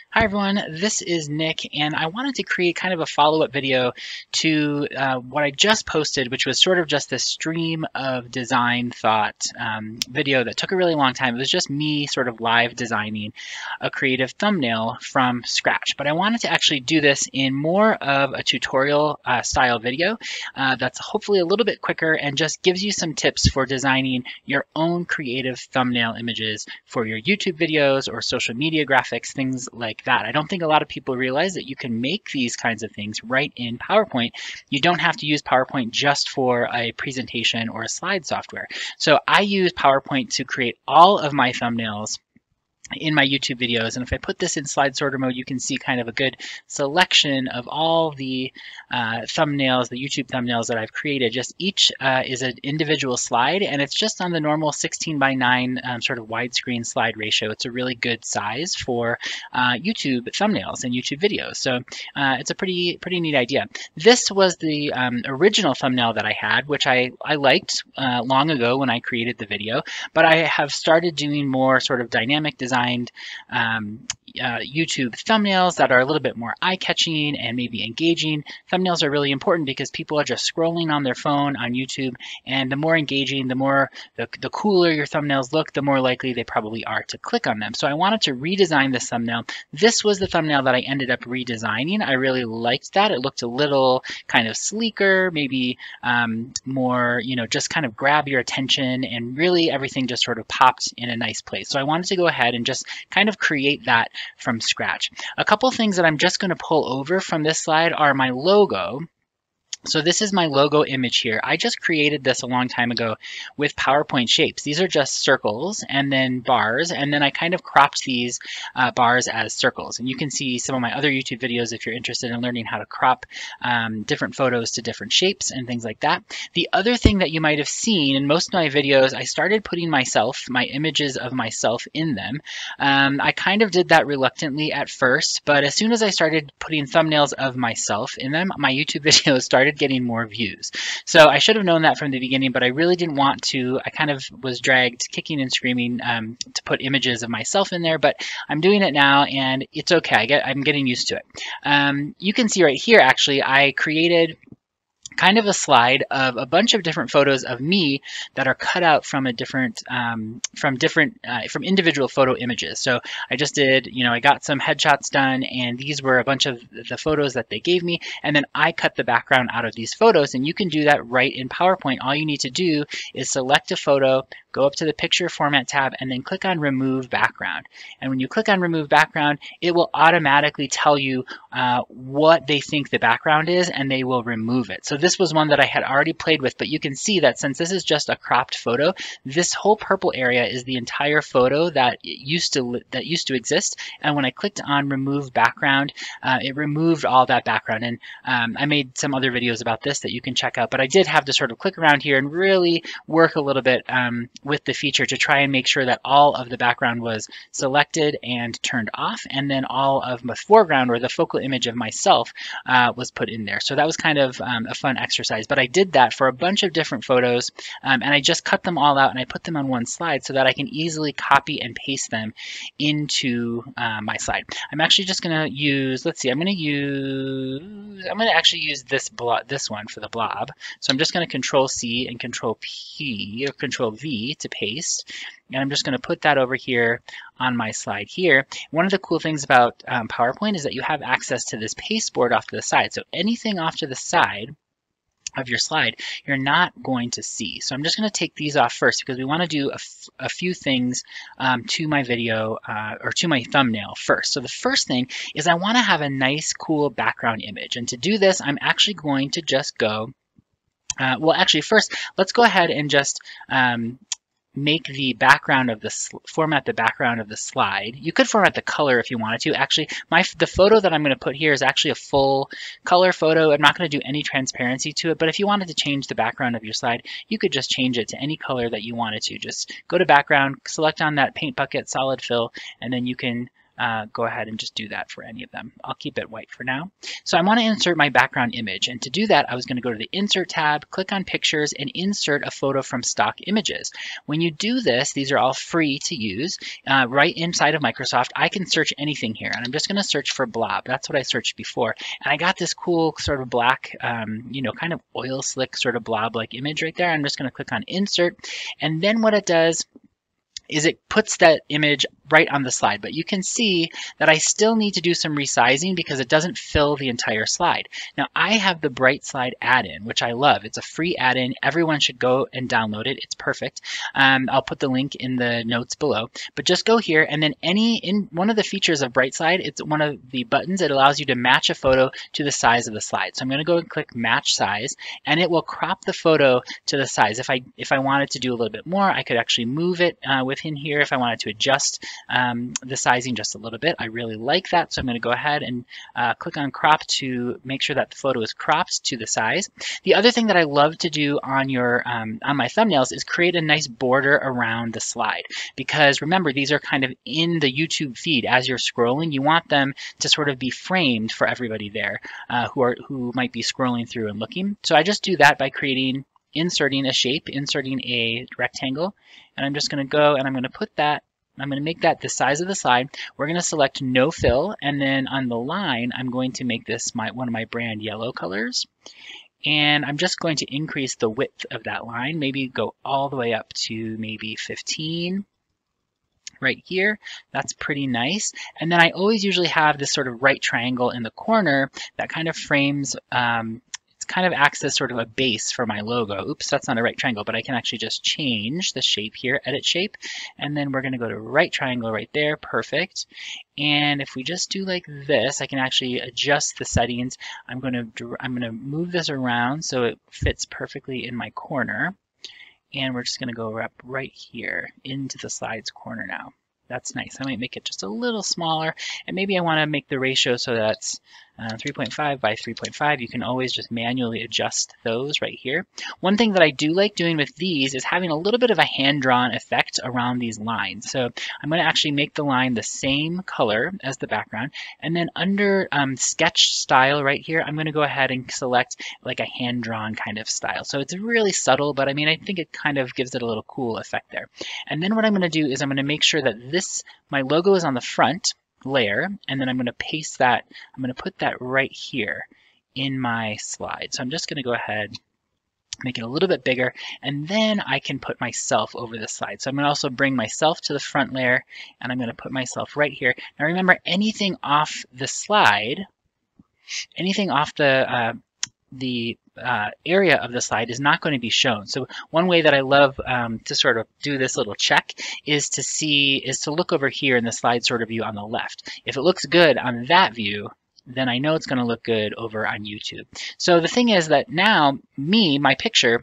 Hi everyone, this is Nick, and I wanted to create kind of a follow-up video to what I just posted, which was sort of just this stream of design thought video that took a really long time. It was just me sort of live designing a creative thumbnail from scratch, but I wanted to actually do this in more of a tutorial style video that's hopefully a little bit quicker and just gives you some tips for designing your own creative thumbnail images for your YouTube videos or social media graphics, things like that. I don't think a lot of people realize that you can make these kinds of things right in PowerPoint. You don't have to use PowerPoint just for a presentation or a slide software. So I use PowerPoint to create all of my thumbnails in my YouTube videos. And if I put this in slide sorter mode, you can see kind of a good selection of all the thumbnails, the YouTube thumbnails that I've created. Just each is an individual slide, and it's just on the normal 16:9 sort of widescreen slide ratio. It's a really good size for YouTube thumbnails and YouTube videos. So it's a pretty neat idea. This was the original thumbnail that I had, which I liked long ago when I created the video, but I have started doing more sort of dynamic design YouTube thumbnails that are a little bit more eye-catching and maybe engaging. Thumbnails are really important because people are just scrolling on their phone on YouTube, and the more engaging, the cooler your thumbnails look, the more likely they probably are to click on them. So I wanted to redesign this thumbnail. This was the thumbnail that I ended up redesigning. I really liked that. It looked a little kind of sleeker, maybe more, just kind of grab your attention, and really everything just sort of popped in a nice place. So I wanted to go ahead and just kind of create that from scratch. A couple things that I'm just going to pull over from this slide are my logo. So this is my logo image here. I just created this a long time ago with PowerPoint shapes. These are just circles and then bars, and then I kind of cropped these bars as circles. And you can see some of my other YouTube videos if you're interested in learning how to crop different photos to different shapes and things like that. The other thing that you might have seen in most of my videos, I started putting my images of myself in them. I kind of did that reluctantly at first, but as soon as I started putting thumbnails of myself in them, my YouTube videos started getting more views. So I should have known that from the beginning, but I really didn't want to. I kind of was dragged kicking and screaming to put images of myself in there, but I'm doing it now and it's okay. I'm getting used to it. You can see right here, actually, I created kind of a slide of a bunch of different photos of me that are cut out from from individual photo images. So I just did, I got some headshots done, and these were a bunch of the photos that they gave me, and then I cut the background out of these photos, and you can do that right in PowerPoint. All you need to do is select a photo, go up to the Picture Format tab, and then click on Remove Background. And when you click on Remove Background, it will automatically tell you what they think the background is, and they will remove it. So this was one that I had already played with, but you can see that since this is just a cropped photo, this whole purple area is the entire photo that used to exist. And when I clicked on Remove Background, it removed all that background. And I made some other videos about this that you can check out, but I did have to sort of click around here and really work a little bit with the feature to try and make sure that all of the background was selected and turned off, and then all of my foreground, or the focal image of myself, was put in there. So that was kind of a fun exercise, but I did that for a bunch of different photos, and I just cut them all out and I put them on one slide so that I can easily copy and paste them into my slide. I'm actually just going to use, let's see, I'm going to actually use this one for the blob. So I'm just going to Control C and Control P or Control V to paste. And I'm just going to put that over here on my slide here. One of the cool things about PowerPoint is that you have access to this pasteboard off to the side. So anything off to the side of your slide, you're not going to see. So I'm just going to take these off first because we want to do a few things to my video or to my thumbnail first. So the first thing is I want to have a nice, cool background image. And to do this, I'm actually going to just go, well, actually, first, let's go ahead and just make the background of format the background of the slide. You could format the color if you wanted to. Actually, the photo that I'm going to put here is actually a full color photo. I'm not going to do any transparency to it, but if you wanted to change the background of your slide, you could just change it to any color that you wanted to. Just go to background, select on that paint bucket solid fill, and then you can go ahead and just do that for any of them. I'll keep it white for now. So I want to insert my background image, and to do that I was going to go to the Insert tab, click on Pictures, and insert a photo from stock images. When you do this, these are all free to use. Right inside of Microsoft, I can search anything here, and I'm just going to search for blob. That's what I searched before, and I got this cool sort of black, kind of oil slick sort of blob-like image right there. I'm just going to click on Insert, and then what it does is it puts that image right on the slide, but you can see that I still need to do some resizing because it doesn't fill the entire slide. Now I have the Bright Slide add-in, which I love. It's a free add-in. Everyone should go and download it. It's perfect. I'll put the link in the notes below, but just go here, and then in one of the features of Bright Slide, it's one of the buttons. It allows you to match a photo to the size of the slide. So I'm going to go and click Match Size, and it will crop the photo to the size. If I wanted to do a little bit more, I could actually move it within here if I wanted to adjust the sizing just a little bit. I really like that, so I'm going to go ahead and click on Crop to make sure that the photo is cropped to the size. The other thing that I love to do on my thumbnails is create a nice border around the slide, because remember, these are kind of in the YouTube feed. As you're scrolling, you want them to sort of be framed for everybody there who might be scrolling through and looking. So I just do that by inserting a shape, inserting a rectangle, and I'm just going to go and I'm going to put that, I'm going to make that the size of the slide. We're going to select no fill, and then on the line I'm going to make this one of my brand yellow colors, and I'm just going to increase the width of that line, maybe go all the way up to maybe 15 right here. That's pretty nice. And then I always usually have this sort of right triangle in the corner that kind of frames kind of acts as sort of a base for my logo. Oops, that's not a right triangle, but I can actually just change the shape here, edit shape, and then we're going to go to right triangle right there. Perfect. And if we just do like this, I can actually adjust the settings. I'm going to move this around so it fits perfectly in my corner, and we're just going to go up right here into the slide's corner now. That's nice. I might make it just a little smaller, and maybe I want to make the ratio so that's 3.5 by 3.5. You can always just manually adjust those right here. One thing that I do like doing with these is having a little bit of a hand-drawn effect around these lines. So I'm going to actually make the line the same color as the background, and then under sketch style right here, I'm going to go ahead and select like a hand-drawn kind of style. So it's really subtle, but I mean, I think it kind of gives it a little cool effect there. And then what I'm going to do is I'm going to make sure that my logo is on the front layer, and then I'm going to paste that, I'm going to put that right here in my slide. So I'm just going to go ahead, make it a little bit bigger, and then I can put myself over the slide. So I'm going to also bring myself to the front layer, and I'm going to put myself right here. Now remember, anything off the slide, anything off the area of the slide is not going to be shown. So one way that I love to sort of do this little check is to look over here in the slide sorter view on the left. If it looks good on that view, then I know it's going to look good over on YouTube. So the thing is that now my picture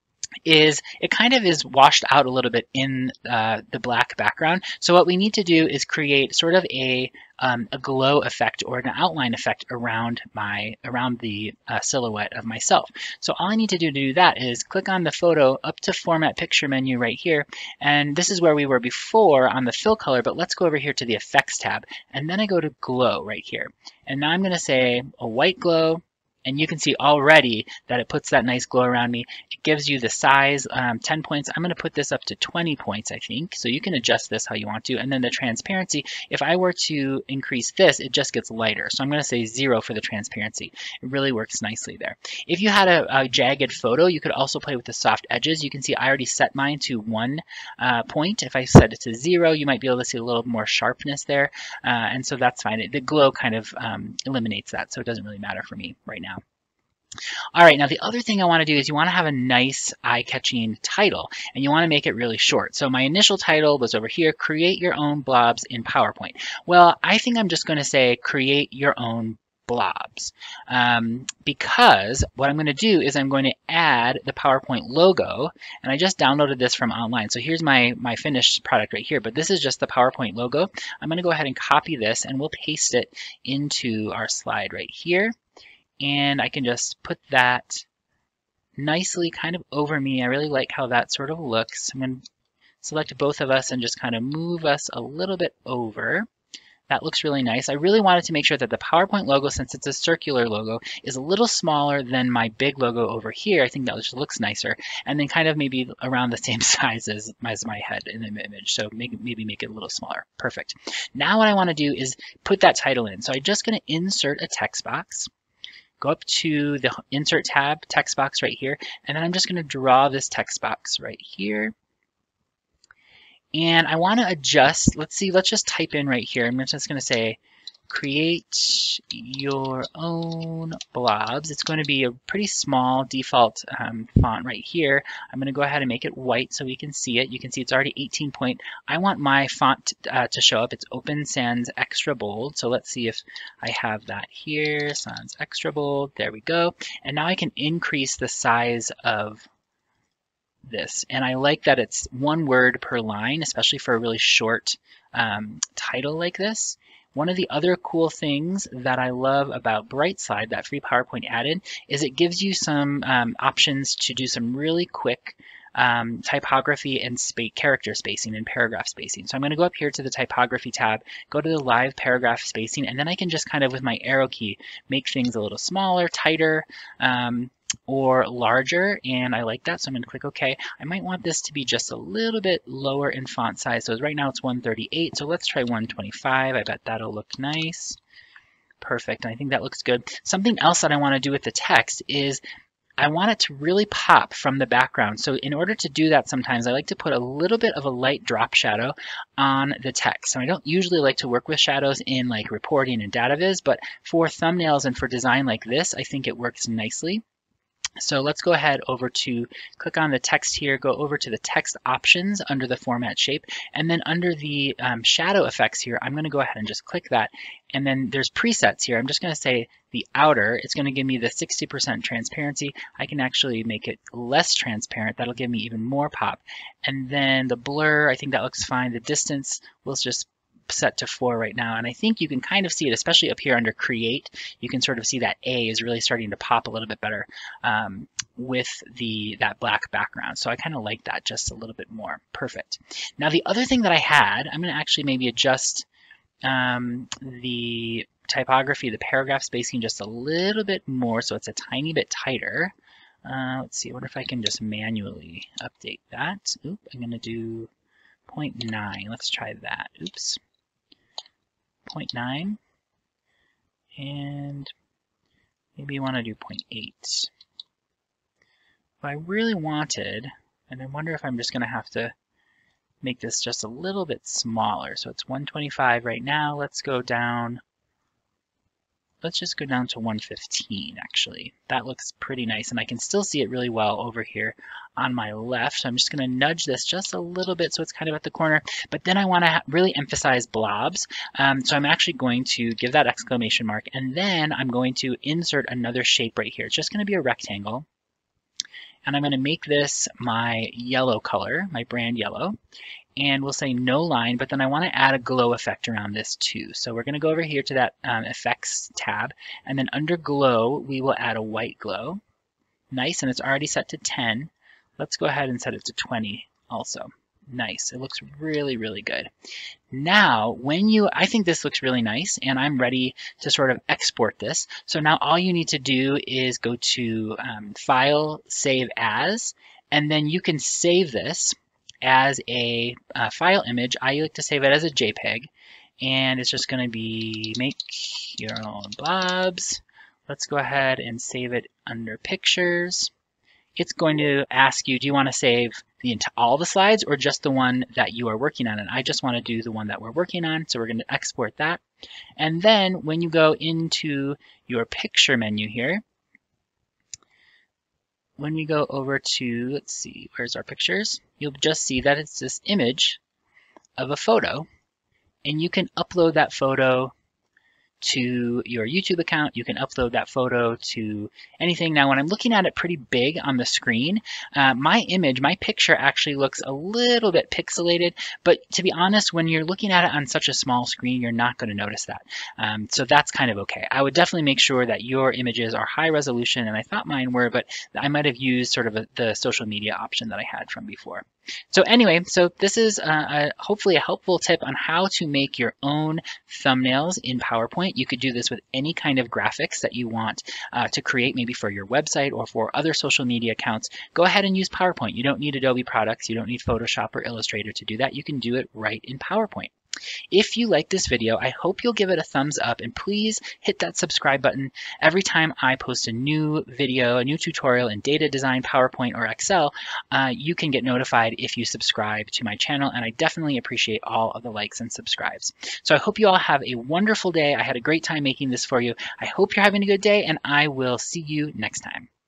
it kind of is washed out a little bit in the black background. So what we need to do is create sort of a glow effect or an outline effect around the silhouette of myself. So all I need to do that is click on the photo up to Format Picture menu right here, and this is where we were before on the fill color, but let's go over here to the Effects tab, and then I go to Glow right here. And now I'm going to say a white glow, and you can see already that it puts that nice glow around me. It gives you the size, 10 points. I'm going to put this up to 20 points, I think. So you can adjust this how you want to. And then the transparency, if I were to increase this, it just gets lighter. So I'm going to say 0 for the transparency. It really works nicely there. If you had a jagged photo, you could also play with the soft edges. You can see I already set mine to 1 point. If I set it to 0, you might be able to see a little more sharpness there. And so that's fine. The glow kind of eliminates that, so it doesn't really matter for me right now. All right, now the other thing I want to do is you want to have a nice eye-catching title, and you want to make it really short. So my initial title was over here, Create Your Own Blobs in PowerPoint. Well, I think I'm just going to say Create Your Own Blobs, because what I'm going to do is I'm going to add the PowerPoint logo, and I just downloaded this from online. So here's my finished product right here, but this is just the PowerPoint logo. I'm going to go ahead and copy this, and we'll paste it into our slide right here. And I can just put that nicely kind of over me. I really like how that sort of looks. I'm going to select both of us and just kind of move us a little bit over. That looks really nice. I really wanted to make sure that the PowerPoint logo, since it's a circular logo, is a little smaller than my big logo over here. I think that just looks nicer. And then kind of maybe around the same size as my head in the image. So maybe make it a little smaller. Perfect. Now what I want to do is put that title in. So I'm just going to insert a text box. Go up to the Insert tab, text box right here, and then I'm just going to draw this text box right here. And I want to adjust, let's just type in right here. I'm just going to say, create your own blobs. It's going to be a pretty small default font right here. I'm going to go ahead and make it white so we can see it. You can see it's already 18 point. I want my font to show up. It's Open Sans Extra Bold. So let's see if I have that here. Sans Extra Bold. There we go. And now I can increase the size of this. And I like that it's one word per line, especially for a really short title like this. One of the other cool things that I love about Brightside, that free PowerPoint added, is it gives you some options to do some really quick typography and character spacing and paragraph spacing. So I'm going to go up here to the typography tab, go to the live paragraph spacing, and then I can just kind of with my arrow key make things a little smaller, tighter, or larger, and I like that, so I'm going to click OK. I might want this to be just a little bit lower in font size, so right now it's 138, so let's try 125. I bet that'll look nice. Perfect, I think that looks good. Something else that I want to do with the text is I want it to really pop from the background. So in order to do that, sometimes I like to put a little bit of a light drop shadow on the text. So I don't usually like to work with shadows in like reporting and data viz, but for thumbnails and for design like this, I think it works nicely. So let's go ahead over to, click on the text here, go over to the text options under the format shape, and then under the shadow effects here, I'm going to go ahead and just click that. And then there's presets here. I'm just going to say the outer, it's going to give me the 60% transparency. I can actually make it less transparent. That'll give me even more pop. And then the blur, I think that looks fine. The distance, we'll just set to 4 right now, and I think you can kind of see it, especially up here under create. You can sort of see that A is really starting to pop a little bit better with that black background. So I kind of like that just a little bit more. Perfect. Now the other thing that I had, I'm going to actually maybe adjust the typography, the paragraph spacing just a little bit more so it's a tiny bit tighter. Let's see, I wonder if I can just manually update that. Oop, I'm going to do 0.9. Let's try that. Oops. 0.9, and maybe you want to do 0.8. What I really wanted, and I wonder if I'm just going to have to make this just a little bit smaller. So it's 125 right now. Let's go down. Let's just go down to 115 actually. That looks pretty nice, and I can still see it really well over here on my left. So I'm just going to nudge this just a little bit so it's kind of at the corner. But then I want to really emphasize blobs. So I'm actually going to give that exclamation mark, and then I'm going to insert another shape right here. It's just going to be a rectangle. And I'm going to make this my yellow color, my brand yellow. And we'll say no line, but then I want to add a glow effect around this too. So we're going to go over here to that effects tab, and then under glow, we will add a white glow. Nice, and it's already set to 10. Let's go ahead and set it to 20 also. Nice, it looks really, really good. Now, I think this looks really nice, and I'm ready to sort of export this. So now all you need to do is go to File, Save As, and then you can save this as a file image. I like to save it as a JPEG, and it's just going to be make your own blobs. Let's go ahead and save it under pictures. It's going to ask you, do you want to save all the slides or just the one that you are working on? And I just want to do the one that we're working on, so we're going to export that. And then when you go into your picture menu here, when we go over to, let's see, where's our pictures? You'll just see that it's this image of a photo, and you can upload that photo to your YouTube account. You can upload that photo to anything. Now, when I'm looking at it pretty big on the screen, my picture actually looks a little bit pixelated, but to be honest, when you're looking at it on such a small screen, you're not going to notice that. So that's kind of okay. I would definitely make sure that your images are high resolution, and I thought mine were, but I might have used sort of the social media option that I had from before. So anyway, so this is hopefully a helpful tip on how to make your own thumbnails in PowerPoint. You could do this with any kind of graphics that you want to create, maybe for your website or for other social media accounts. Go ahead and use PowerPoint. You don't need Adobe products. You don't need Photoshop or Illustrator to do that. You can do it right in PowerPoint. If you like this video, I hope you'll give it a thumbs up, and please hit that subscribe button. Every time I post a new video, a new tutorial in data design, PowerPoint, or Excel, you can get notified if you subscribe to my channel, and I definitely appreciate all of the likes and subscribes. So I hope you all have a wonderful day. I had a great time making this for you. I hope you're having a good day, and I will see you next time.